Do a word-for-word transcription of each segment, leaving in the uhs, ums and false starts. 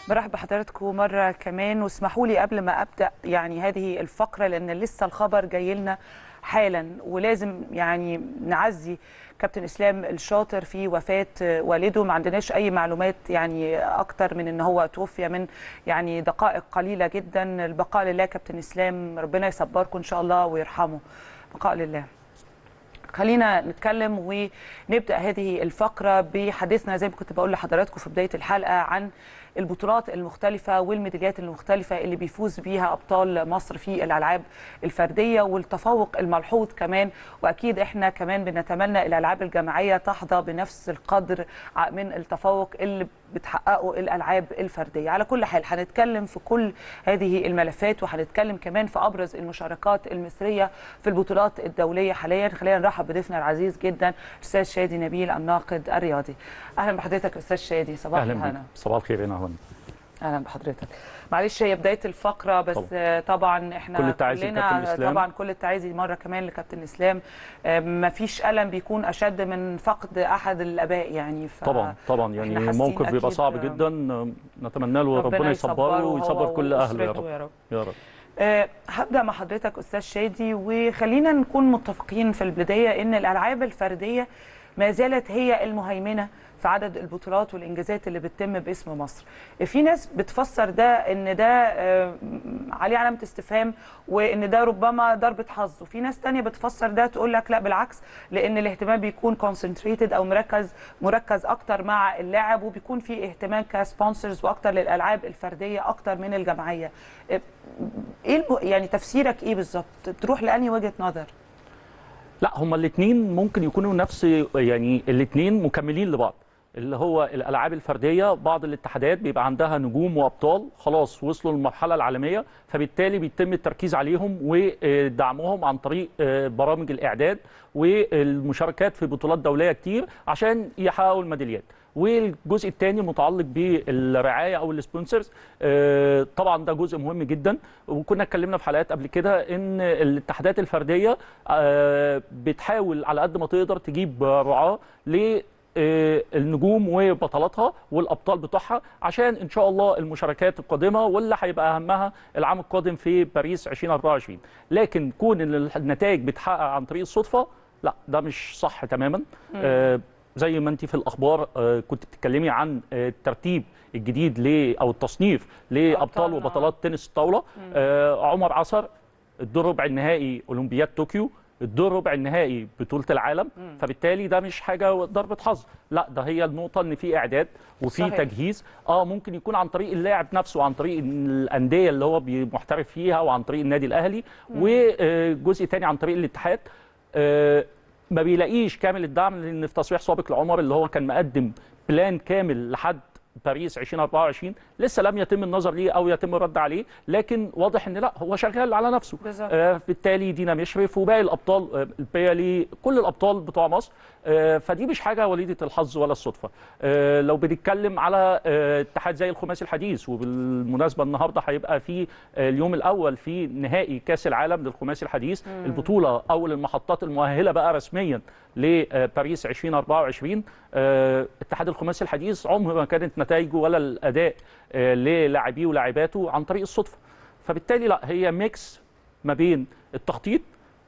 برحب بحضراتكم مرة كمان، واسمحوا لي قبل ما أبدأ يعني هذه الفقرة لأن لسه الخبر جاي لنا حالا، ولازم يعني نعزي كابتن إسلام الشاطر في وفاة والده. ما عندناش أي معلومات يعني أكتر من أن هو توفي من يعني دقائق قليلة جدا. البقاء لله كابتن إسلام، ربنا يصبركم إن شاء الله ويرحمه. بقاء لله. خلينا نتكلم ونبدأ هذه الفقرة بحديثنا زي ما كنت بقول لحضراتكم في بداية الحلقة عن البطولات المختلفة والميداليات المختلفة اللي بيفوز بيها أبطال مصر في الألعاب الفردية، والتفوق الملحوظ كمان. وأكيد إحنا كمان بنتمنى الألعاب الجماعية تحظى بنفس القدر من التفوق اللي بتحققه الألعاب الفردية. على كل حال هنتكلم في كل هذه الملفات، وهنتكلم كمان في أبرز المشاركات المصرية في البطولات الدولية حاليا. خلينا نرحب بضيفنا العزيز جدا الأستاذ شادي نبيل الناقد الرياضي. أهلا بحضرتك أستاذ شادي، صباح الخير. صباح الخير. هنا هون اهلا بحضرتك. معلش هي بدايه الفقره بس طبعا, طبعا احنا كل التعازي كلنا طبعا كل التعازي مره كمان لكابتن اسلام. ما فيش الم بيكون اشد من فقد احد الاباء يعني. طبعا طبعا يعني موقف بيبقى صعب جدا، نتمنى له ربنا يصبره ويصبر كل اهله يا رب يا رب, يا رب. أه هبدا مع حضرتك استاذ شادي، وخلينا نكون متفقين في البدايه ان الالعاب الفرديه ما زالت هي المهيمنه في عدد البطولات والإنجازات اللي بتتم باسم مصر. في ناس بتفسر ده إن ده عليه علامة استفهام وإن ده ربما ضربة حظ، وفي ناس تانية بتفسر ده تقول لك لا بالعكس، لأن الاهتمام بيكون concentrated أو مركز مركز أكتر مع اللاعب، وبيكون في اهتمام كسبونسرز وأكتر للألعاب الفردية أكتر من الجماعية. إيه يعني تفسيرك إيه بالظبط؟ تروح لأنهي وجهة نظر؟ لا، هما الاثنين ممكن يكونوا نفس، يعني الاثنين مكملين لبعض. اللي هو الالعاب الفرديه بعض الاتحادات بيبقى عندها نجوم وابطال خلاص وصلوا للمرحله العالميه، فبالتالي بيتم التركيز عليهم ودعمهم عن طريق برامج الاعداد والمشاركات في بطولات دوليه كتير عشان يحققوا الميداليات. والجزء الثاني متعلق بالرعايه او السبونسرز، طبعا ده جزء مهم جدا، وكنا اتكلمنا في حلقات قبل كده ان الاتحادات الفرديه بتحاول على قد ما تقدر تجيب رعاه ل النجوم وبطلاتها والابطال بتوعها، عشان ان شاء الله المشاركات القادمه واللي هيبقى اهمها العام القادم في باريس ألفين وأربعة وعشرين. لكن كون ان النتائج بتحقق عن طريق الصدفه، لا ده مش صح تماما. آه زي ما انت في الاخبار آه كنت بتتكلمي عن آه الترتيب الجديد ل او التصنيف لابطال وبطلات تنس الطاوله. آه عمر عصر الدور ربع النهائي اولمبياد طوكيو، الدور ربع النهائي بطولة العالم. مم. فبالتالي ده مش حاجة ضربة حظ، لا ده هي النقطة ان في اعداد وفي صحيح. تجهيز. اه ممكن يكون عن طريق اللاعب نفسه وعن طريق الأندية اللي هو محترف فيها وعن طريق النادي الأهلي، وجزء تاني عن طريق الاتحاد. آه ما بيلاقيش كامل الدعم، لان في تصريح سابق لعمر اللي هو كان مقدم بلان كامل لحد باريس ألفين وأربعة وعشرين لسه لم يتم النظر ليه او يتم الرد عليه، لكن واضح ان لا هو شغال على نفسه. آه بالتالي دينا مشرف وباقي الابطال، آه البيالي، كل الابطال بتوع مصر. آه فدي مش حاجه وليده الحظ ولا الصدفه. آه لو بنتكلم على آه اتحاد زي الخماسي الحديث، وبالمناسبه النهارده هيبقى في آه اليوم الاول في نهائي كاس العالم للخماسي الحديث. مم. البطوله اول المحطات المؤهله بقى رسميا لباريس ألفين وأربعة وعشرين. آه اتحاد الخماسي الحديث عمر ما كانت نتائجه ولا الاداء آه للاعبيه ولاعباته عن طريق الصدفه. فبالتالي لا، هي ميكس ما بين التخطيط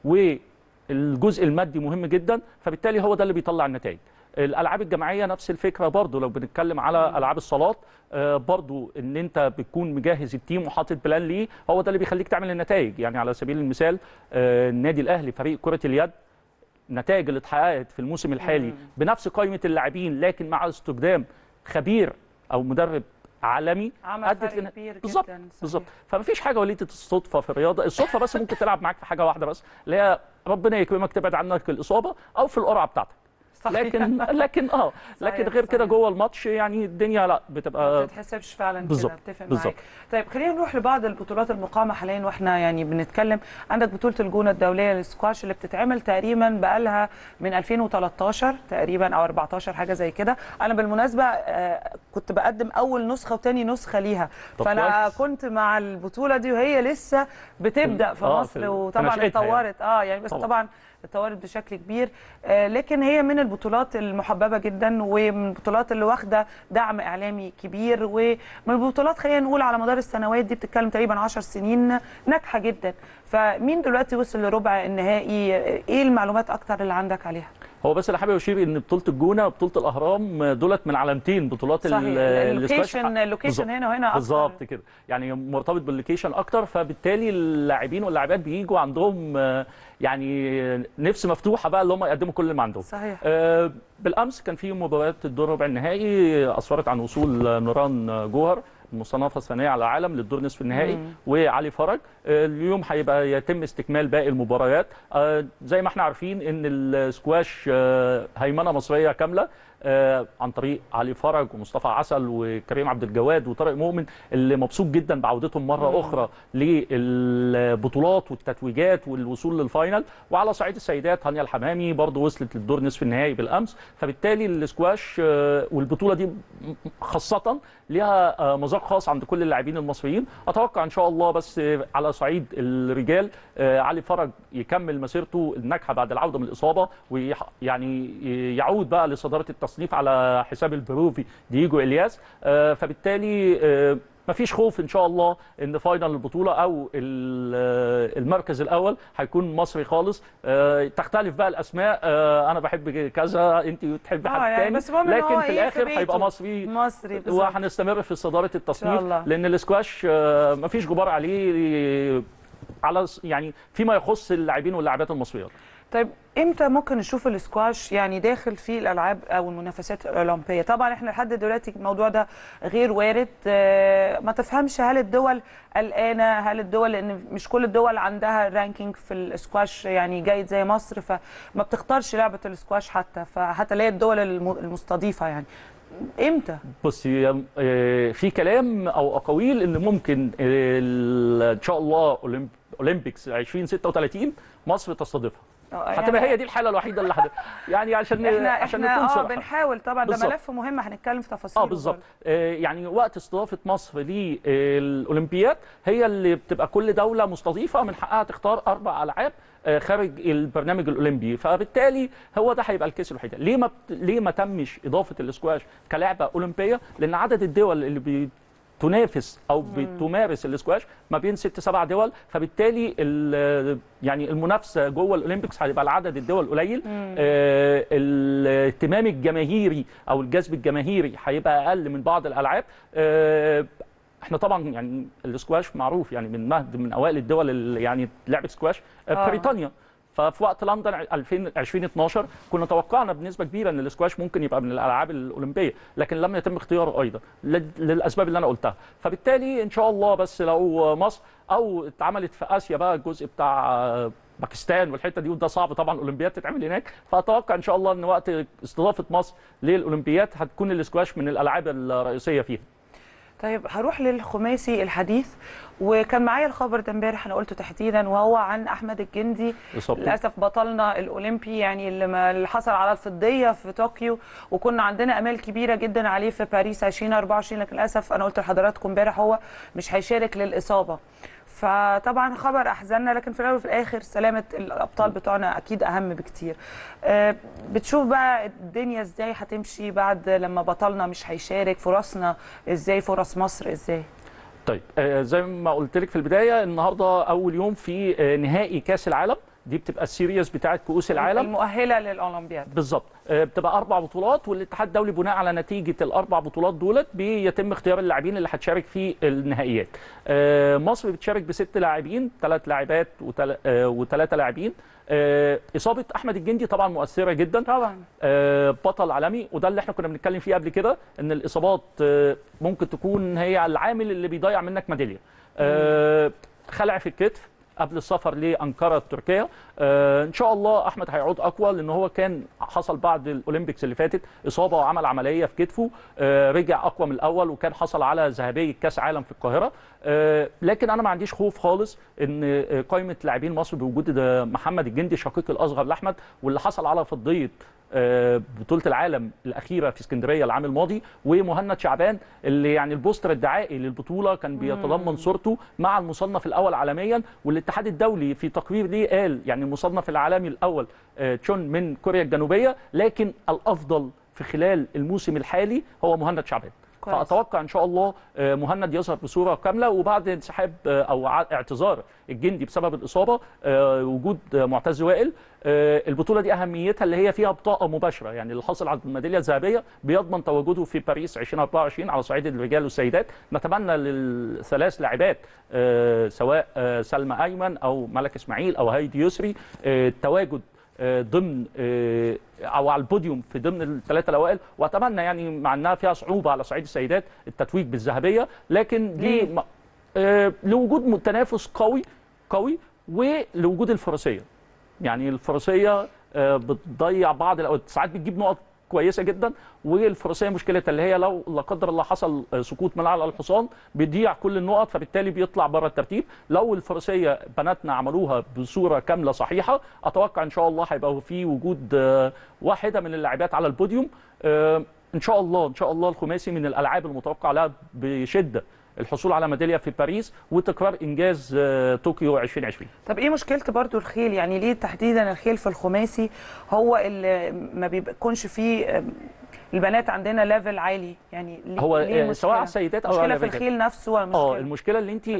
والجزء المادي مهم جدا، فبالتالي هو ده اللي بيطلع النتائج. الالعاب الجماعيه نفس الفكره برضو، لو بنتكلم على العاب الصالات آه برضو ان انت بتكون مجهز التيم وحاطط بلان ليه، هو ده اللي بيخليك تعمل النتائج. يعني على سبيل المثال آه النادي الاهلي فريق كره اليد، النتائج اللي اتحققت في الموسم الحالي مم. بنفس قائمه اللاعبين، لكن مع استخدام خبير او مدرب عالمي ادت لنا بالظبط بالظبط. فما فيش حاجه وليده الصدفه في الرياضه. الصدفه بس ممكن تلعب معاك في حاجه واحده بس، اللي هي ربنا يكرمك تبعد عنك الاصابه او في القرعه بتاعتك. صحيح. لكن لكن اه لكن غير كده جوه الماتش يعني الدنيا لا بتبقى ما بتتحسبش فعلا كده. اتفق معاك. طيب خلينا نروح لبعض البطولات المقامه حاليا واحنا يعني بنتكلم. عندك بطوله الجونه الدوليه للسكواش اللي بتتعمل تقريبا بقالها من ألفين وثلاثة عشر تقريبا او أربعة عشر حاجه زي كده. انا بالمناسبه آه كنت بقدم اول نسخه وثاني نسخه ليها، فانا كويس. كنت مع البطوله دي وهي لسه بتبدا في آه مصر، في وطبعا اتطورت يعني. اه يعني بس طبعا, طبعا اتطورت بشكل كبير، لكن هي من البطولات المحببه جدا ومن البطولات اللي واخده دعم اعلامي كبير، ومن البطولات خلينا نقول على مدار السنوات دي بتتكلم تقريبا عشر سنين ناجحه جدا. فمين دلوقتي وصل لربع النهائي؟ ايه المعلومات اكتر اللي عندك عليها؟ هو بس انا حابب اشير ان بطوله الجونه وبطوله الاهرام دولت من علامتين بطولات اللوكيشن اللوكيشن هنا وهنا اكتر بالظبط كده، يعني مرتبط باللوكيشن اكتر، فبالتالي اللاعبين واللاعبات بييجوا عندهم يعني نفس مفتوحه بقى اللي هم يقدموا كل اللي عندهم. صحيح. آه بالامس كان في مباريات الدور ربع النهائي اسفرت عن وصول نوران جوهر المصنفه الثانيه على العالم للدور نصف النهائي مم. وعلي فرج. اليوم هيبقى يتم استكمال باقي المباريات. زي ما احنا عارفين ان السكواش هيمنه مصريه كامله عن طريق علي فرج ومصطفى عسل وكريم عبد الجواد وطارق مؤمن، اللي مبسوط جدا بعودتهم مره مم. اخرى للبطولات والتتويجات والوصول للفاينل. وعلى صعيد السيدات هانيا الحمامي برضو وصلت للدور نصف النهائي بالامس. فبالتالي السكواش والبطوله دي خاصه ليها مذاق خاص عند كل اللاعبين المصريين. اتوقع ان شاء الله بس على صعيد الرجال علي فرج يكمل مسيرته الناجحه بعد العوده من الاصابه، ويعني يعود بقى لصداره التصنيف على حساب البروفي دييجو الياس. فبالتالي مفيش خوف ان شاء الله ان فاينل البطوله او المركز الاول هيكون مصري خالص. تختلف بقى الاسماء، انا بحب كذا انت بتحب حد يعني تاني، لكن في الاخر هيبقى مصري مصري وهنستمر في صداره التصنيف، لان الاسكواش مفيش غبار عليه على يعني فيما يخص اللاعبين واللاعبات المصريات. طيب امتى ممكن نشوف الاسكواش يعني داخل في الالعاب او المنافسات الاولمبيه؟ طبعا احنا لحد دلوقتي الموضوع ده غير وارد، ما تفهمش هل الدول قلقانه، هل الدول لان مش كل الدول عندها رانكينج في الاسكواش يعني جيد زي مصر، فما بتختارش لعبه الاسكواش حتى فحتى اللي هي الدول المستضيفه يعني. امتى؟ بصي في كلام او اقاويل ان ممكن ان شاء الله اولمبيكس ألفين وستة وثلاثين مصر تستضيفها. هتبقى يعني هي دي الحاله الوحيده اللي حد يعني عشان احنا عشان احنا نكون اه صراحه بنحاول طبعا ده ملف مهم هنتكلم في تفاصيله. اه بالظبط. آه يعني وقت استضافه مصر للاولمبياد هي اللي بتبقى كل دوله مستضيفه من حقها تختار اربع العاب آه خارج البرنامج الاولمبي، فبالتالي هو ده هيبقى الكيس الوحيد. ليه ما ليه ما تمش اضافه الاسكواش كلعبه اولمبيه؟ لان عدد الدول اللي بي تنافس او بتمارس الاسكواش ما بين ست سبع دول، فبالتالي يعني المنافسه جوه الاولمبيكس هيبقى العدد الدول قليل. آه الاهتمام الجماهيري او الجذب الجماهيري هيبقى اقل من بعض الالعاب. آه احنا طبعا يعني الاسكواش معروف يعني من مهد من اوائل الدول اللي يعني لعبت سكواش آه بريطانيا. ففي وقت لندن ألفين واثناشر كنا توقعنا بنسبه كبيره ان الاسكواش ممكن يبقى من الالعاب الاولمبيه، لكن لم يتم اختياره ايضا للاسباب اللي انا قلتها. فبالتالي ان شاء الله بس لو مصر او اتعملت في اسيا بقى الجزء بتاع باكستان والحته دي، وده صعب طبعا الاولمبياد تتعمل هناك، فاتوقع ان شاء الله ان وقت استضافه مصر للاولمبياد هتكون الاسكواش من الالعاب الرئيسيه فيها. طيب هروح للخماسي الحديث، وكان معايا الخبر ده امبارح انا قلته تحديدا وهو عن احمد الجندي للاسف بطلنا الاولمبي يعني اللي حصل على الفضيه في طوكيو، وكنا عندنا امال كبيره جدا عليه في باريس ألفين وأربعة وعشرين، لكن للاسف انا قلت لحضراتكم امبارح هو مش هيشارك للاصابه. فطبعا خبر احزننا، لكن في الاول وفي الاخر سلامه الابطال بتوعنا اكيد اهم بكتير. أه بتشوف بقى الدنيا ازاي هتمشي بعد لما بطلنا مش هيشارك؟ فرصنا ازاي؟ فرص مصر ازاي؟ طيب آه زي ما قلت لك في البدايه، النهارده اول يوم في آه نهائي كاس العالم، دي بتبقى السيريز بتاعه كؤوس العالم المؤهله للاولمبياد بالظبط. بتبقى اربع بطولات، والاتحاد الدولي بناء على نتيجه الاربع بطولات دولت بيتم اختيار اللاعبين اللي هتشارك في النهائيات. مصر بتشارك بست لاعبين، ثلاث لاعبات وثلاثه لاعبين. اصابه احمد الجندي طبعا مؤثره جدا طبعا، بطل عالمي، وده اللي احنا كنا بنتكلم فيه قبل كده، ان الاصابات ممكن تكون هي العامل اللي بيضيع منك ميداليه. خلع في الكتف قبل السفر لأنقرة تركيا. آه ان شاء الله احمد هيعود اقوى، لان هو كان حصل بعد الاولمبيكس اللي فاتت اصابه وعمل عمليه في كتفه، آه رجع اقوى من الاول، وكان حصل على ذهبيه كاس عالم في القاهره. آه لكن انا ما عنديش خوف خالص ان قائمه لاعبين مصر بوجود محمد الجندي الشقيق الاصغر لاحمد، واللي حصل على فضيه بطوله العالم الاخيره في اسكندريه العام الماضي، ومهند شعبان اللي يعني البوستر الدعائي للبطوله كان بيتضمن صورته مع المصنف الاول عالميا. والاتحاد الدولي في تقرير ليه قال يعني المصنف العالمي الاول تشون من كوريا الجنوبيه، لكن الافضل في خلال الموسم الحالي هو مهند شعبان. كويس. فاتوقع ان شاء الله مهند يظهر بصوره كامله، وبعد انسحاب او اعتذار الجندي بسبب الاصابه وجود معتز وائل، البطوله دي اهميتها اللي هي فيها بطاقه مباشره، يعني اللي حاصل على الميداليه الذهبيه بيضمن تواجده في باريس ألفين وأربعة وعشرين على صعيد الرجال والسيدات. نتمنى للثلاث لاعبات سواء سلمى ايمن او ملك اسماعيل او هايدي يسري التواجد ضمن او على البوديوم في ضمن الثلاثه الاوائل، واتمنى يعني مع انها فيها صعوبه على صعيد السيدات التتويج بالذهبيه، لكن دي آه لوجود تنافس قوي قوي ولوجود الفروسيه. يعني الفروسيه آه بتضيع بعض الاوقات، ساعات بتجيب نقط كويسه جدا، والفروسيه مشكلتها اللي هي لو لا قدر الله حصل سقوط من على الحصان بيضيع كل النقط، فبالتالي بيطلع بره الترتيب. لو الفروسيه بناتنا عملوها بصوره كامله صحيحه، اتوقع ان شاء الله هيبقى في وجود واحده من اللاعبات على البوديوم ان شاء الله. ان شاء الله الخماسي من الالعاب المتوقع لها بشده الحصول على ميداليه في باريس وتكرار انجاز طوكيو ألفين وعشرين. طب ايه مشكله برضو الخيل؟ يعني ليه تحديدا الخيل في الخماسي هو اللي ما بيكونش فيه البنات عندنا ليفل عالي؟ يعني ليه هو ليه سواء على السيدات او المشكله في الخيل نفسه ولا المشكله؟ اه المشكله اللي انت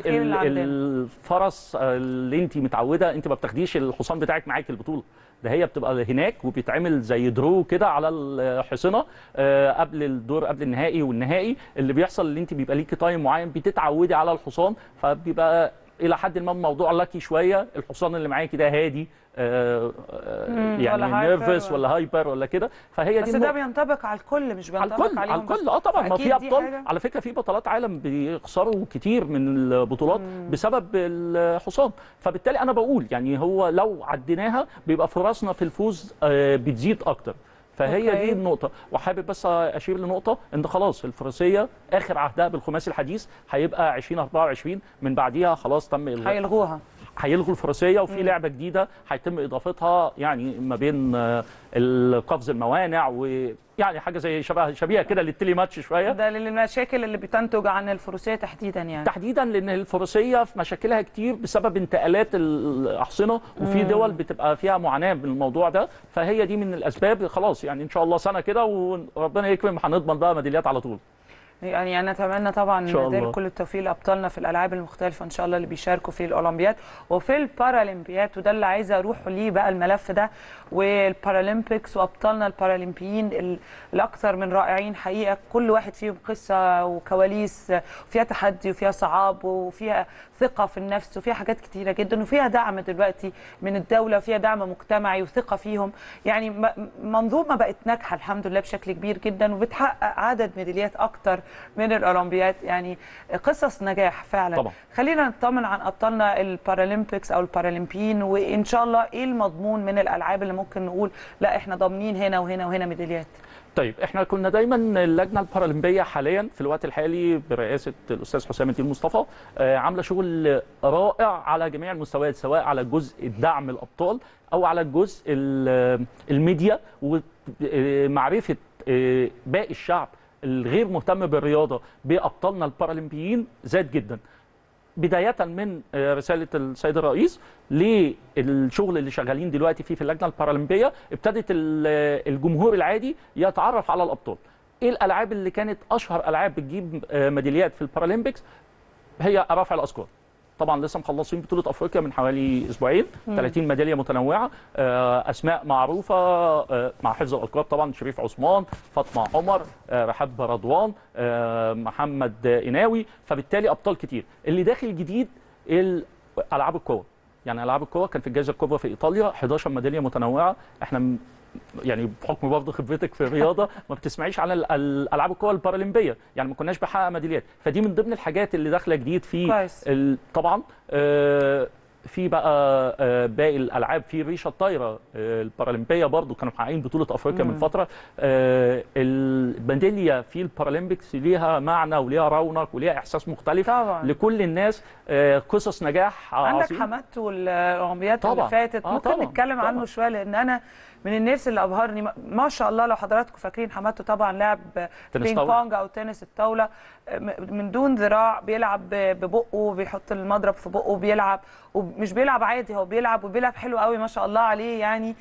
الفرس اللي انت متعوده، انت ما بتاخديش الحصان بتاعك معاكي البطوله، ده هي بتبقى هناك وبيتعمل زي درو كده على الحصنه قبل الدور قبل النهائي والنهائي. اللي بيحصل اللي انت بيبقى ليكي تايم معين بتتعودي على الحصان، فبيبقى الى حد ما الموضوع لكي شويه، الحصان اللي معاكي ده هادي آه آه يعني نيرفس ولا هايبر ولا كده، فهي بس دي ده بينطبق على الكل مش بينطبق على الكل عليهم على الكل. اه طبعا ما في ابطال حاجة. على فكره في بطولات عالم بيخسروا كتير من البطولات مم. بسبب الحصان، فبالتالي انا بقول يعني هو لو عديناها بيبقى فرصنا في الفوز آه بتزيد اكتر، فهي أوكي. دي النقطة. وحابب بس أشير لنقطة إن خلاص الفروسية آخر عهدها بالخماسي الحديث هيبقى ألفين وأربعة وعشرين، من بعديها خلاص تم إلغاء، هيلغوها هيلغوا الفروسية، وفي لعبة جديدة هيتم إضافتها يعني ما بين القفز الموانع ويعني حاجة زي شبه شبيهة كده للتلي ماتش شوية. ده للمشاكل اللي بتنتج عن الفروسية تحديدا يعني تحديدا لأن الفروسية في مشاكلها كتير بسبب انتقالات الأحصنة، وفي دول بتبقى فيها معاناة من الموضوع ده، فهي دي من الأسباب. خلاص يعني إن شاء الله سنة كده وربنا يكرم هنضمن بقى ميداليات على طول. يعني انا اتمنى طبعا ندير كل التوفيق لابطالنا في الالعاب المختلفه ان شاء الله اللي بيشاركوا في الاولمبياد وفي البارالمبياد، وده اللي عايزه اروح ليه بقى الملف ده، والبارالمبيكس وابطالنا البارالمبيين الاكثر من رائعين حقيقه، كل واحد فيهم قصه وكواليس وفيها تحدي وفيها صعاب وفيها ثقه في النفس وفيها حاجات كتيره جدا، وفيها دعم دلوقتي من الدوله وفيها دعم مجتمعي وثقه فيهم. يعني منظومه بقت ناجحه الحمد لله بشكل كبير جدا وبتحقق عدد ميداليات اكتر من الاولمبياد، يعني قصص نجاح فعلا طبعا. خلينا نطمن عن ابطالنا البارالمبيكس او البارالمبيين، وان شاء الله ايه المضمون من الالعاب اللي ممكن نقول لا احنا ضامنين هنا وهنا وهنا ميداليات. طيب احنا كنا دايما اللجنه البارالمبيه حاليا في الوقت الحالي برئاسه الاستاذ حسام الدين مصطفى عامله شغل رائع على جميع المستويات، سواء على جزء الدعم الابطال او على الجزء الميديا ومعرفه باقي الشعب الغير مهتم بالرياضه بابطالنا البارالمبيين زاد جدا، بدايه من رساله السيد الرئيس للشغل اللي شغالين دلوقتي فيه في اللجنه البارالمبيه. ابتدت الجمهور العادي يتعرف على الابطال. ايه الالعاب اللي كانت اشهر العاب بتجيب ميداليات في البارالمبيكس؟ هي رفع الاثقال. طبعا لسه مخلصين بطوله افريقيا من حوالي اسبوعين، ثلاثين ميداليه متنوعه، اسماء معروفه مع حفظ الالقاب طبعا، شريف عثمان، فاطمه عمر، رحاب رضوان، محمد إناوي، فبالتالي ابطال كتير. اللي داخل جديد العاب القوى، يعني العاب القوى كان في الجائزه الكبرى في ايطاليا احد عشر ميداليه متنوعه. احنا يعني بحكم برضه خبرتك في الرياضه ما بتسمعيش عن الالعاب القوى البارالمبيه، يعني ما كناش بنحقق ميداليات، فدي من ضمن الحاجات اللي داخله جديد في طبعا آه في بقى آه باقي الالعاب. في ريشه الطايره آه البارالمبيه برضو كانوا محققين بطوله افريقيا من فتره. آه الميداليه في البارالمبيكس ليها معنى وليها رونق وليها احساس مختلف طبعا لكل الناس. آه قصص نجاح عندك عظيم. حمادته والاولمبياد اللي فاتت آه ممكن طبعًا. نتكلم طبعًا. عنه شويه، لان انا من الناس اللي ابهرني ما شاء الله. لو حضراتكم فاكرين حمادته طبعا لعب بينج بونج او تنس الطاوله من دون ذراع، بيلعب ببقه، بيحط المضرب في بقه وبيلعب مش بيلعب عادي، هو بيلعب وبيلعب حلو قوي ما شاء الله عليه يعني.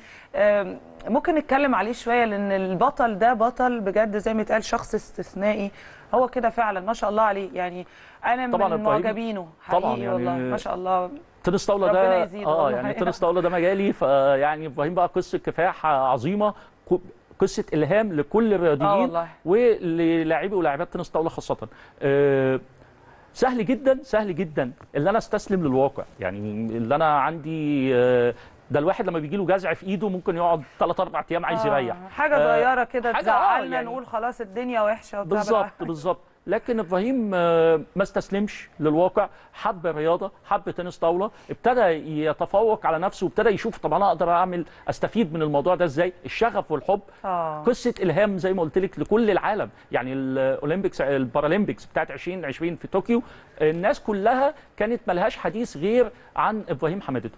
ممكن نتكلم عليه شويه لان البطل ده بطل بجد زي ما اتقال، شخص استثنائي هو كده فعلا ما شاء الله عليه يعني. انا من معجبينه حقيقي يعني والله ما شاء الله. تنس طاوله ده اه يعني تنس طاوله ده مجالي، فيعني ابراهيم بقى قصه كفاح عظيمه، قصه الهام لكل الرياضيين آه وللاعبي ولاعبات تنس طاوله خاصه. أه سهل جدا سهل جدا اللي انا استسلم للواقع، يعني اللي انا عندي أه ده الواحد لما بيجي له جزع في ايده ممكن يقعد ثلاث اربع ايام عايز يريح. آه حاجه صغيره كده تزعلنا يعني نقول خلاص الدنيا وحشه وبتاع. بالظبط بالظبط. لكن ابراهيم ما استسلمش للواقع، حب الرياضه، حب تنس طاوله، ابتدى يتفوق على نفسه وابتدى يشوف طب انا اقدر اعمل استفيد من الموضوع ده ازاي. الشغف والحب آه. قصه الهام زي ما قلت لك لكل العالم، يعني الاولمبيكس البارالمبيكس بتاعت عشرين عشرين في طوكيو الناس كلها كانت ملهاش حديث غير عن ابراهيم حمادته.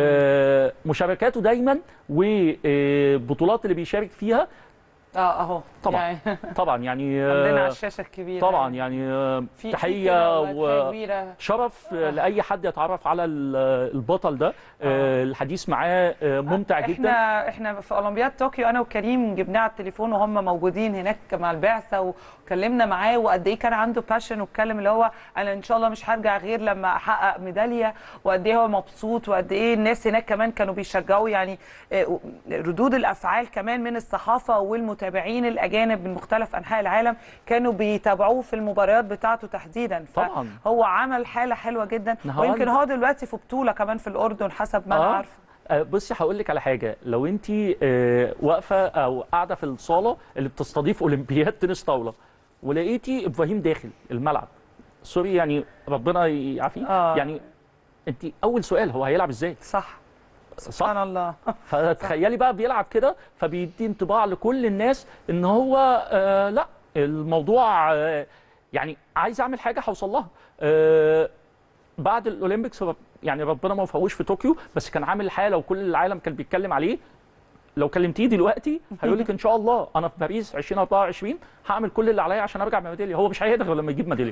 آه مشاركاته دايما وبطولات اللي بيشارك فيها اه اهو طبعا يعني طبعا يعني عندنا على الشاشه الكبيره طبعا يعني تحيه وشرف لاي حد يتعرف على البطل ده. آه. الحديث معاه ممتع احنا جدا. احنا احنا في اولمبياد طوكيو انا وكريم جبناه على التليفون وهم موجودين هناك مع البعثه وكلمنا معاه وقد ايه كان عنده باشن، واتكلم اللي هو انا ان شاء الله مش هرجع غير لما احقق ميداليه، وقد ايه هو مبسوط، وقد ايه الناس هناك كمان كانوا بيشجعوا. يعني ردود الافعال كمان من الصحافه والمتابعين الاجانب من مختلف انحاء العالم كانوا بيتابعوه في المباريات بتاعته تحديدا. فهو عمل حاله حلوه جدا، ويمكن هو دلوقتي في بطوله كمان في الاردن حسب ما انا آه. عارفه. بصي هقول لك على حاجه، لو انت واقفه او قاعده في الصاله اللي بتستضيف اولمبياد تنس طاوله ولقيتي ابراهيم داخل الملعب، سوري يعني ربنا يعافيه، آه. يعني انت اول سؤال هو هيلعب ازاي؟ صح سبحان الله. فتخيلي بقى بيلعب كده، فبيدي انطباع لكل الناس ان هو آه لا الموضوع آه يعني عايز اعمل حاجه هوصل لها. آه بعد الاولمبيكس يعني ربنا ما وفقوش في طوكيو، بس كان عامل حاله وكل العالم كان بيتكلم عليه. لو كلمتيه دلوقتي هيقول لك ان شاء الله انا في باريس ألفين وأربعة وعشرين هعمل كل اللي عليا عشان ارجع بميداليه. هو مش هيقدر لما يجيب ميداليه.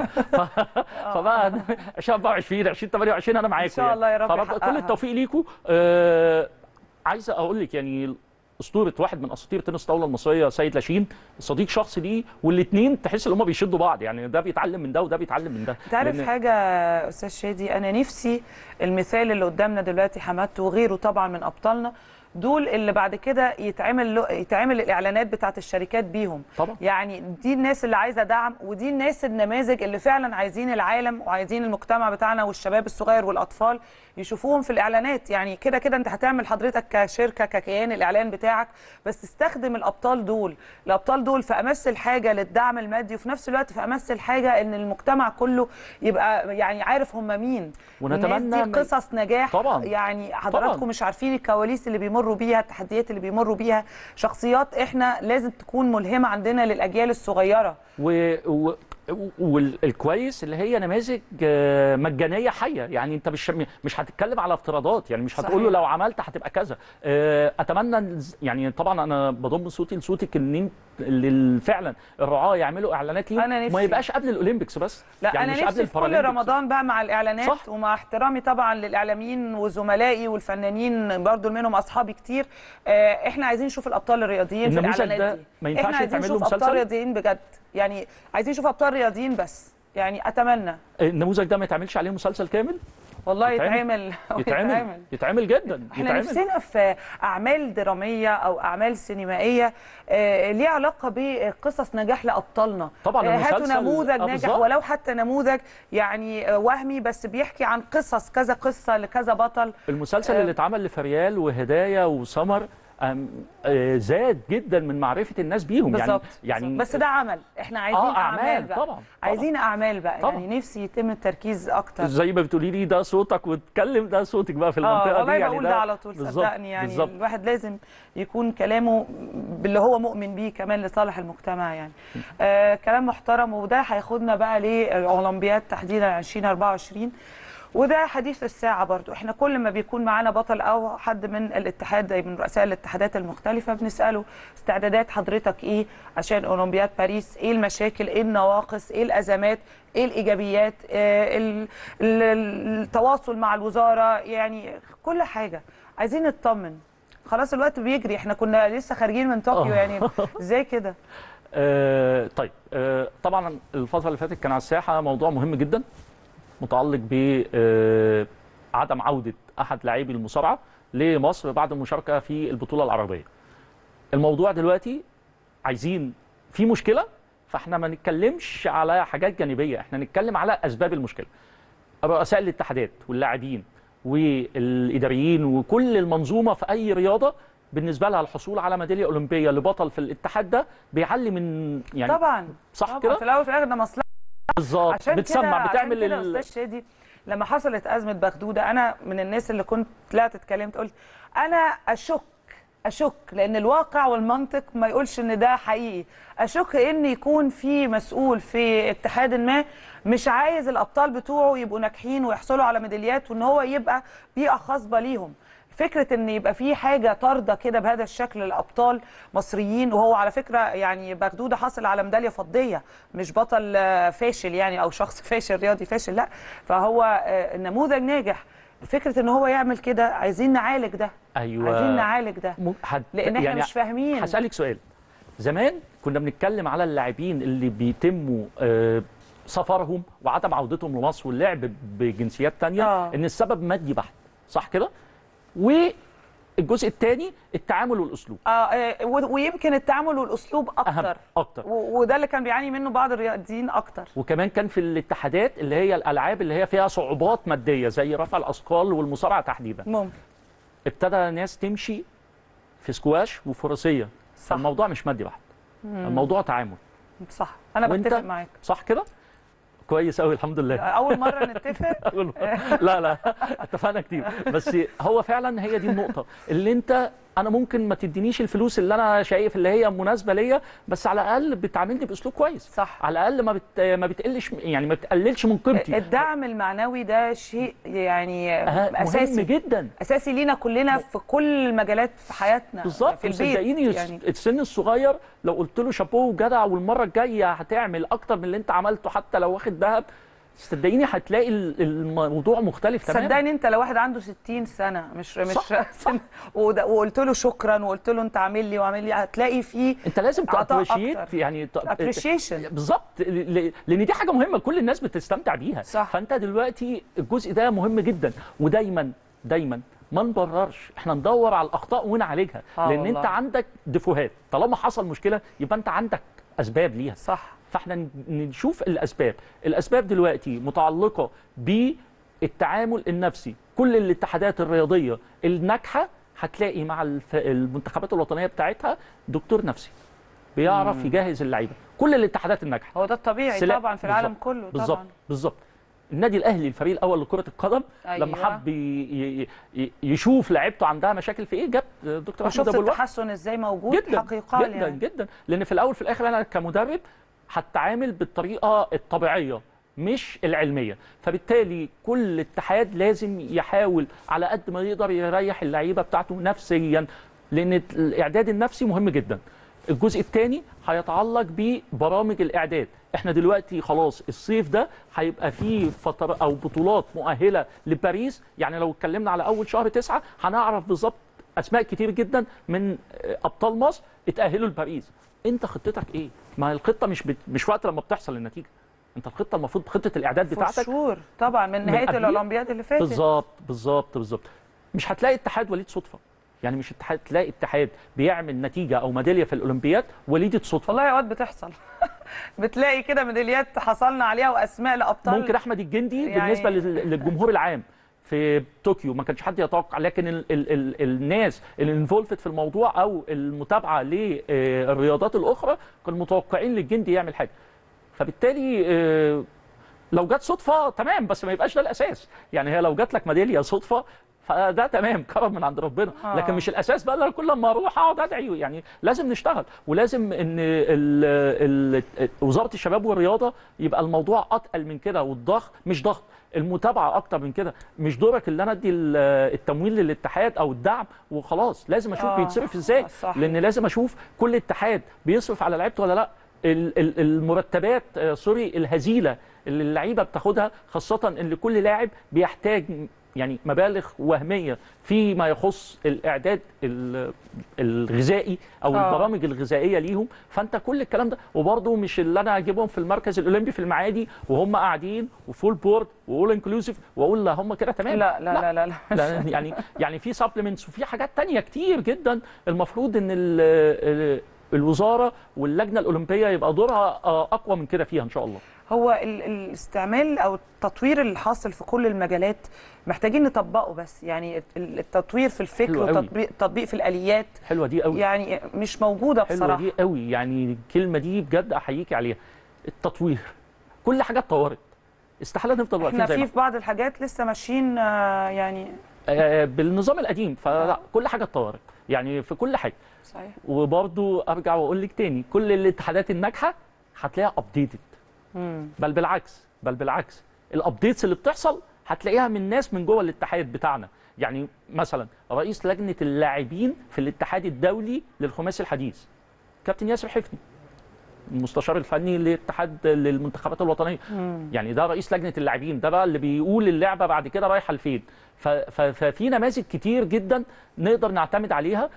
فبقى ألفين وأربعة وعشرين ألفين وثمانية وعشرين انا معاكم ان شاء الله يا رب. كل التوفيق ليكم. آه عايزه اقول لك يعني اسطوره واحد من اساطير تنس الطاوله المصريه سيد لاشين، صديق شخصي ليه، والاثنين تحس ان هم بيشدوا بعض، يعني ده بيتعلم من ده وده بيتعلم من ده. تعرف لأن... حاجه استاذ شادي، انا نفسي المثال اللي قدامنا دلوقتي حمادته وغيره طبعا من ابطالنا دول اللي بعد كده يتعمل يتعمل الاعلانات بتاعت الشركات بيهم طبعا. يعني دي الناس اللي عايزه دعم، ودي الناس النماذج اللي فعلا عايزين العالم وعايزين المجتمع بتاعنا والشباب الصغير والاطفال يشوفوهم في الاعلانات. يعني كده كده انت هتعمل حضرتك كشركه ككيان الاعلان بتاعك، بس تستخدم الابطال دول الابطال دول في امس الحاجه للدعم المادي، وفي نفس الوقت في امس الحاجه ان المجتمع كله يبقى يعني عارف هم مين. ونتمنى دي قصص نجاح طبعا. يعني حضراتكم طبعا. مش عارفين الكواليس اللي بيمروا بيها، التحديات اللي بيمروا بيها، شخصيات احنا لازم تكون ملهمه عندنا للاجيال الصغيره. و... و... والكويس اللي هي نماذج مجانيه حيه، يعني انت مش مش هتتكلم على افتراضات، يعني مش هتقول له لو عملت هتبقى كذا. اتمنى يعني طبعا انا بضم صوتي لصوتك ان اللي فعلا الرعاه يعملوا اعلانات ليه ما يبقاش قبل الاولمبيكس بس. لا يعني انا نفسي في كل رمضان بقى مع الاعلانات. صح. ومع احترامي طبعا للاعلاميين وزملائي والفنانين برضو منهم اصحابي كتير، احنا عايزين نشوف الابطال الرياضيين في الاعلانات دي. ما ينفعش احنا عايزين نشوف ابطال رياضيين بجد، يعني عايزين نشوف ابطال رياضيين بس، يعني اتمنى النموذج ده ما يتعملش عليه مسلسل كامل. والله يتعمل يتعمل يتعمل, يتعمل جدا. احنا نفسنا في اعمال دراميه او اعمال سينمائيه آه ليها علاقه بقصص نجاح لابطالنا. طبعا آه هاتوا نموذج ناجح ولو حتى نموذج يعني آه وهمي بس بيحكي عن قصص كذا قصه لكذا بطل. المسلسل آه اللي اتعمل لفريال وهدايه وسمر زاد جدا من معرفه الناس بيهم. بالزبط. يعني يعني بس ده عمل، احنا عايزين آه اعمال, أعمال بقى. طبعا. عايزين اعمال بقى طبعا. يعني نفسي يتم التركيز اكتر. زي ما بتقولي لي ده صوتك وتتكلم ده صوتك بقى في المنطقه آه والله دي. يعني بقول ده, ده على طول صدقني، يعني بالزبط. الواحد لازم يكون كلامه باللي هو مؤمن بيه كمان لصالح المجتمع يعني. آه كلام محترم، وده هياخدنا بقى لاولمبياد تحديدا ألفين وأربعة وعشرين. وده حديث الساعة برضو. احنا كل ما بيكون معانا بطل او حد من الاتحاد من رؤساء الاتحادات المختلفة بنسأله استعدادات حضرتك ايه عشان اولمبياد باريس، ايه المشاكل، ايه النواقص، ايه الازمات، ايه الايجابيات، إيه التواصل مع الوزارة، يعني كل حاجة عايزين نطمن. خلاص الوقت بيجري، احنا كنا لسه خارجين من طوكيو، يعني ازاي كده؟ آه طيب آه طبعا الفترة اللي فاتت كان على الساحة موضوع مهم جدا متعلق بعدم عودة أحد لاعبي المصارعة لمصر بعد المشاركة في البطولة العربية. الموضوع دلوقتي عايزين في مشكلة، فاحنا ما نتكلمش على حاجات جانبية، احنا نتكلم على أسباب المشكلة. رؤساء الاتحادات واللاعبين والإداريين وكل المنظومة في أي رياضة بالنسبة لها الحصول على ميدالية أولمبية لبطل في الاتحاد ده بيعلي من يعني طبعا صح كده؟ في الأول وفي الآخر ده مصلحة. بالظبط، بتسمع بتعمل عشان كده استاذ شادي لما حصلت ازمه بغدوده انا من الناس اللي كنت طلعت اتكلمت قلت انا اشك اشك لان الواقع والمنطق ما يقولش ان ده حقيقي. اشك ان يكون في مسؤول في اتحاد ما مش عايز الابطال بتوعه يبقوا ناجحين ويحصلوا على ميداليات وان هو يبقى بيئه خصبه ليهم. فكره ان يبقى في حاجه طارده كده بهذا الشكل لابطال مصريين، وهو على فكره يعني بغدوده حصل على ميداليه فضيه، مش بطل فاشل يعني او شخص فاشل رياضي فاشل، لا فهو نموذج ناجح. فكره ان هو يعمل كده عايزين نعالج ده. ايوه عايزين نعالج ده حد... لان احنا يعني مش فاهمين. هسالك سؤال. زمان كنا بنتكلم على اللاعبين اللي بيتموا آه سفرهم وعدم عودتهم لمصر واللعب بجنسيات ثانيه آه. ان السبب مادي بحت، صح كده؟ والجزء الثاني التعامل والاسلوب. اه ويمكن التعامل والاسلوب اكتر أهم اكتر وده اللي كان بيعاني منه بعض الرياضيين اكتر. وكمان كان في الاتحادات اللي هي الالعاب اللي هي فيها صعوبات ماديه زي رفع الاثقال والمصارعه تحديدا. ممكن ابتدى ناس تمشي في سكواش وفروسيه. صح. الموضوع مش مادي بحت، الموضوع تعامل. صح، انا بتفق معاك. صح كده؟ كويس قوي الحمد لله. اول مره نتفق. لا لا اتفقنا كتير، بس هو فعلا هي دي النقطه اللي انت انا ممكن ما تدينيش الفلوس اللي انا شايف اللي هي مناسبه ليا، بس على الاقل بتعاملني باسلوب كويس. صح. على الاقل ما بت... ما بتقلش يعني ما بتقللش من قيمتي. الدعم المعنوي ده شيء يعني أه اساسي مهم جدا، اساسي لينا كلنا في كل المجالات في حياتنا. بالظبط. في البيت صدقيني يعني السن الصغير لو قلت له شابوه وجدع والمره الجايه هتعمل اكتر من اللي انت عملته حتى لو واخد ذهب، صدقيني هتلاقي الموضوع مختلف تماما. صدقني انت لو واحد عنده ستين سنه مش مش صح. صح. وقلت له شكرا وقلت له انت عامل لي وعامل لي، هتلاقي فيه انت لازم تابريشيت يعني ابريشيشن. بالظبط، لان دي حاجه مهمه كل الناس بتستمتع بيها. صح. فانت دلوقتي الجزء ده مهم جدا، ودايما دايما ما نبررش، احنا ندور على الاخطاء ونعالجها. لان والله. انت عندك ديفوهات، طالما حصل مشكله يبقى انت عندك اسباب ليها. صح. فاحنا نشوف الاسباب. الاسباب دلوقتي متعلقه بالتعامل النفسي. كل الاتحادات الرياضيه الناجحه هتلاقي مع المنتخبات الوطنيه بتاعتها دكتور نفسي بيعرف مم. يجهز اللعيبه. كل الاتحادات الناجحه هو ده الطبيعي طبعا في العالم بالزبط. كله طبعا بالظبط بالظبط. النادي الاهلي الفريق الاول لكره القدم أيوة. لما حب يشوف لعيبته عندها مشاكل في ايه جاب دكتور احمد ابو الوقت. التحسن ازاي موجود جدا حقيقه جدا يعني. جدا، لان في الاول في الاخر انا كمدرب هتعامل بالطريقه الطبيعيه مش العلميه، فبالتالي كل اتحاد لازم يحاول على قد ما يقدر يريح اللعيبه بتاعته نفسيا، لان الاعداد النفسي مهم جدا. الجزء الثاني هيتعلق ببرامج الاعداد. احنا دلوقتي خلاص الصيف ده هيبقى فيه فتره او بطولات مؤهله لباريس، يعني لو اتكلمنا على اول شهر تسعة هنعرف بالظبط اسماء كتير جدا من ابطال مصر اتاهلوا لباريس. انت خطتك ايه؟ ما الخطه مش بت... مش وقت لما بتحصل النتيجه، انت الخطه المفروض خطه الاعداد بتاعتك شهور طبعا من نهايه الاولمبياد اللي فاتت. بالظبط بالظبط بالظبط. مش هتلاقي اتحاد وليد صدفه، يعني مش اتحاد تلاقي اتحاد بيعمل نتيجه او ميداليه في الاولمبياد وليده صدفه. والله اوقات بتحصل بتلاقي كده ميداليات حصلنا عليها واسماء لابطال. ممكن احمد الجندي يعني بالنسبه للجمهور العام في طوكيو ما كانش حد يتوقع، لكن ال ال ال الناس اللي انفولفت في الموضوع او المتابعه للرياضات الاخرى كانوا متوقعين للجندي يعمل حاجه. فبالتالي لو جت صدفه تمام، بس ما يبقاش ده الاساس. يعني هي لو جات لك ميداليه صدفه فده تمام كرم من عند ربنا، آه. لكن مش الاساس بقى. انا كل ما اروح اقعد ادعي، يعني لازم نشتغل، ولازم ان ال ال وزاره الشباب والرياضه يبقى الموضوع اتقل من كده، والضغط مش ضغط، المتابعه اكتر من كده. مش دورك اللي انا ادي التمويل للاتحاد او الدعم وخلاص، لازم اشوف آه. بيتصرف ازاي، صح. لان لازم اشوف كل اتحاد بيصرف على لعيبته ولا لا. المرتبات سوري الهزيله اللي اللعيبه بتاخدها، خاصه ان كل لاعب بيحتاج يعني مبالغ وهميه فيما يخص الاعداد الغذائي او آه. البرامج الغذائيه ليهم. فانت كل الكلام ده، وبرضه مش اللي انا اجيبهم في المركز الاولمبي في المعادي وهم قاعدين وفول بورد واول انكلوسيف واقول لا هم كده تمام. لا لا لا لا, لا. لا يعني يعني في سبلمنتس وفي حاجات تانية كتير جدا. المفروض ان ال الوزاره واللجنه الاولمبيه يبقى دورها اقوى من كده فيها ان شاء الله. هو الاستعمال او التطوير اللي حاصل في كل المجالات محتاجين نطبقه، بس يعني التطوير في الفكر والتطبيق في الاليات حلوه دي قوي، يعني مش موجوده بصراحه. حلوه دي قوي، يعني الكلمه دي بجد احييكي عليها. التطوير كل حاجه اتطورت، استحاله نفضل واقفين احنا زي ما في في بعض الحاجات لسه ماشيين يعني بالنظام القديم، فلا كل حاجه اتطورت يعني في كل حاجه. صحيح. وبرضو ارجع واقول لك تاني، كل الاتحادات الناجحه هتلاقيها ابديتد، بل بالعكس بل بالعكس الابديتس اللي بتحصل هتلاقيها من ناس من جوه الاتحاد بتاعنا. يعني مثلا رئيس لجنه اللاعبين في الاتحاد الدولي للخماسي الحديث كابتن ياسر حفني، المستشار الفني للاتحاد للمنتخبات الوطنيه. مم. يعني ده رئيس لجنه اللاعبين، ده بقى اللي بيقول اللعبه بعد كده رايحه لفين. ففي نماذج كتير جدا نقدر نعتمد عليها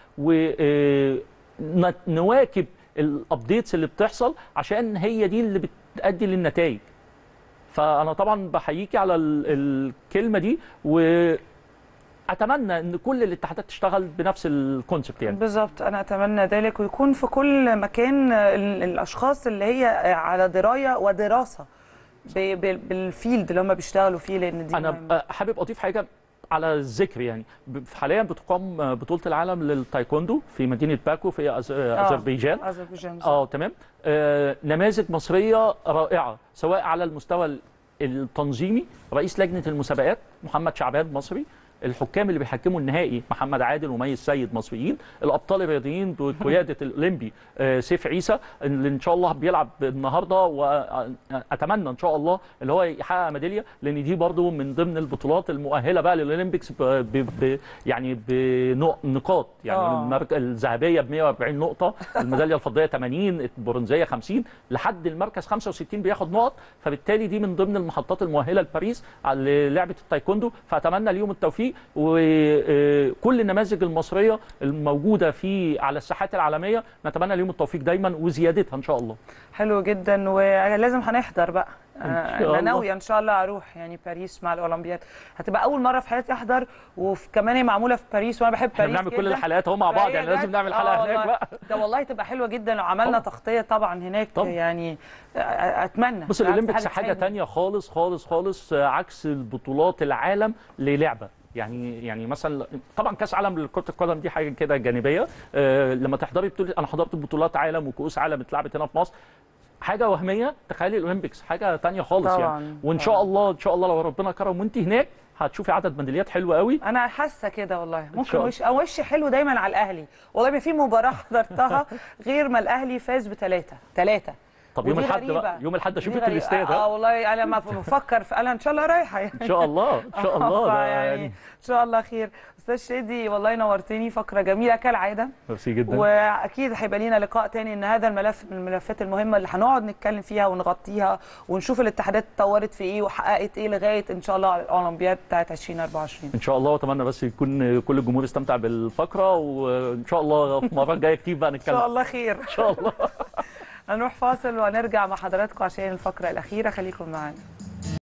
ونواكب الابديتس اللي بتحصل، عشان هي دي اللي بتؤدي للنتائج. فانا طبعا بحييكي على الكلمه دي، و اتمنى ان كل الاتحادات تشتغل بنفس الكونسبت. يعني بالظبط، انا اتمنى ذلك، ويكون في كل مكان الاشخاص اللي هي على درايه ودراسه بالفيلد اللي هم بيشتغلوا فيه، لان دي انا مهمة. حابب اضيف حاجه على الذكر. يعني حاليا بتقام بطوله العالم للتايكوندو في مدينه باكو في اذربيجان. اه اذربيجان اه تمام. آه نماذج مصريه رائعه، سواء على المستوى التنظيمي، رئيس لجنه المسابقات محمد شعبان مصري، الحكام اللي بيحكموا النهائي محمد عادل ومي السيد مصريين، الابطال الرياضيين بقياده الاولمبي سيف عيسى اللي ان شاء الله بيلعب النهارده، واتمنى ان شاء الله اللي هو يحقق ميداليه، لان دي برضو من ضمن البطولات المؤهله بقى للاولمبيكس ب ب يعني بنقاط. يعني الذهبيه ب مئة وأربعين نقطه، الميداليه الفضيه ثمانين، البرونزيه خمسين، لحد المركز خمسة وستين بياخد نقط. فبالتالي دي من ضمن المحطات المؤهله لباريس للعبه التايكوندو، فاتمنى اليوم التوفيق. وكل النماذج المصريه الموجوده في على الساحات العالميه نتمنى لهم التوفيق دايما وزيادتها ان شاء الله. حلو جدا، ولازم هنحضر بقى. انا ناويه ان شاء الله اروح يعني باريس مع الاولمبياد، هتبقى اول مره في حياتي احضر، وكمان هي معموله في باريس وانا بحب باريس. بنعمل كل الحلقات اهو مع بعض، يعني لازم نعمل حلقه هناك بقى. ده والله تبقى حلوه جدا لو عملنا تغطيه طبعا هناك. طب. يعني اتمنى. بص الاولمبيكس حاجه ثانيه خالص خالص خالص، عكس البطولات العالم للعبه. يعني يعني مثلا طبعا كاس عالم لكره القدم دي حاجه كده جانبيه. أه لما تحضري بطوله، انا حضرت بطولات عالم وكؤوس عالم اتلعبت هنا في مصر، حاجه وهميه. تخيلي الاولمبيكس حاجه ثانيه خالص طبعًا. يعني وان شاء الله ان شاء الله لو ربنا كرم وانت هناك هتشوفي عدد ميداليات حلوه قوي. انا حاسه كده والله. ممكن وش او وش حلو دايما على الاهلي. والله ما في مباراه حضرتها غير ما الاهلي فاز بثلاثه ثلاثه. طب يوم الاحد بقى، يوم الاحد اشوفك في الاستاد. اه والله انا ما بفكر في، انا ان شاء الله رايحه يعني. ان شاء الله ان شاء الله يعني ان شاء الله خير. استاذ شادي والله نورتني، فقره جميله كالعاده. ميرسي جدا، واكيد هيبقى لينا لقاء تاني، ان هذا الملف من الملفات المهمه اللي هنقعد نتكلم فيها ونغطيها ونشوف الاتحادات اتطورت في ايه وحققت ايه لغايه ان شاء الله الاولمبياد بتاعت ألفين وأربعة وعشرين ان شاء الله. واتمنى بس يكون كل الجمهور استمتع بالفقره، وان شاء الله في مرات جايه كتير بقى نتكلم. ان شاء الله خير ان شاء الله. هنروح فاصل ونرجع مع حضراتكم عشان الفقره الاخيره، خليكم معانا.